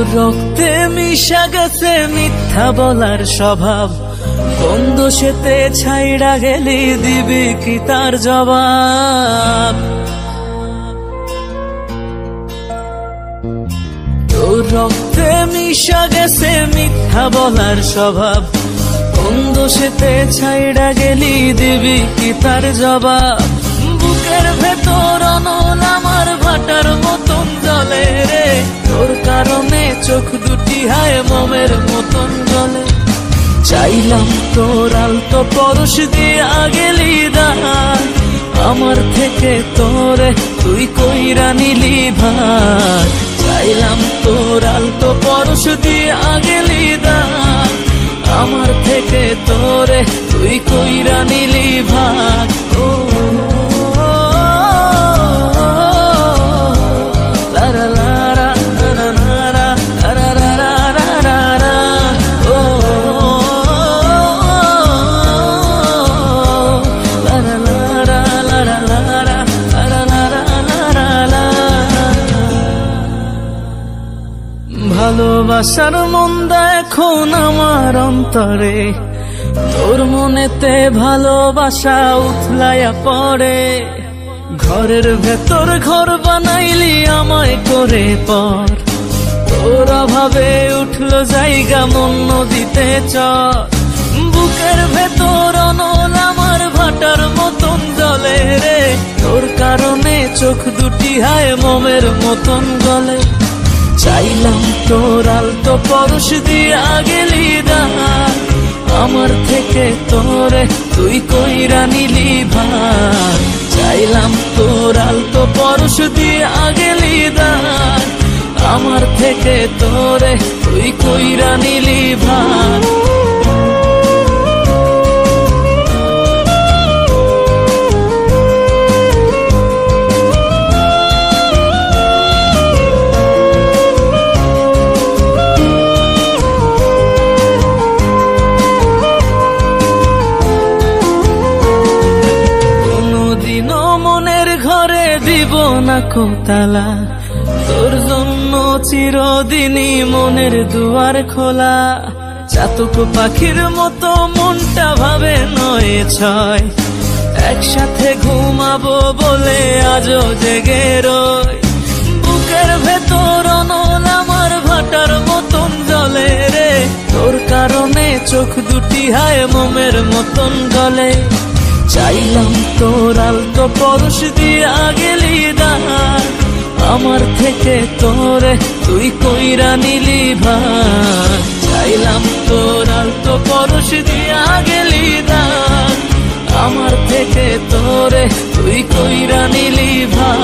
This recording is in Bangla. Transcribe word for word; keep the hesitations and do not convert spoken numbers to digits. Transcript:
তোর রক্তে মিশা গেছে মিথ্যা বলার স্বভাব, কোন দোষেতে ছাইড়া গেলি দিবি কি তার জবাব? তোর রক্তে মিশা গেছে মিথ্যা বলার স্বভাব, কোন দোষেতে ছাইড়া গেলি দিবি কি তার জবাব? বুকের ভেতর অনল আমার ভাটার মতন জ্বলে রে, তোর কারণে চোখ দুটি হায় মোমের মতন জ্বলে। চাইলাম তোর আলতো পরশ দিয়া গেলি দান, আমার থেকে তোরে তুই কইরা নিলি ভার। চাইলাম তোর আলতো পরশ দিয়া গেলি দান, আমার থেকে তোরে তুই কইরা নিলি ভার। ও ভালোবাসার মন্দা এখন আমার অন্তরে, তোর মনেতে ভালোবাসা উথলাইয়া পড়ে। ঘরের ভেতর ঘর বানাইলি আমায় করে পর, তোর অভাবে উঠলো জায়গা মন নদীতে চর। বুকের ভেতর অনল আমার ভাটার মতন জ্বলে রে, তোর কারণে চোখ দুটি হায় মোমের মতন গলে। চাইলাম তোর আলতো পরশ দিয়া গেলি দান, আমার থেকে তোরে তুই কইরা নিলি ভার। চাইলাম তোর আলতো পরশ দিয়া গেলি দান, আমার থেকে তোরে তুই কইরা নিলি ভার। দিব না কোতালা, তোর জন্য চিরদিনই মনের দুয়ার খোলা। চাতক পাখির মতো মনটা ভাবে নয় ছয়, একসাথে ঘুমাবো বলে আজও জেগে রই। বুকের ভেতর অনল আমার ভাটার মতন জ্বলে রে, তোর কারণে চোখ দুটি হায় মোমের মতন গলে। চাইলাম তোর আলতো পরশ দিয়া গেলি দান, আমার থেকে তোরে তুই কইরা নিলি ভার। চাইলাম তোর আলতো পরশ দিয়া গেলি দান, আমার থেকে তোরে তুই কইরা নিলি ভার।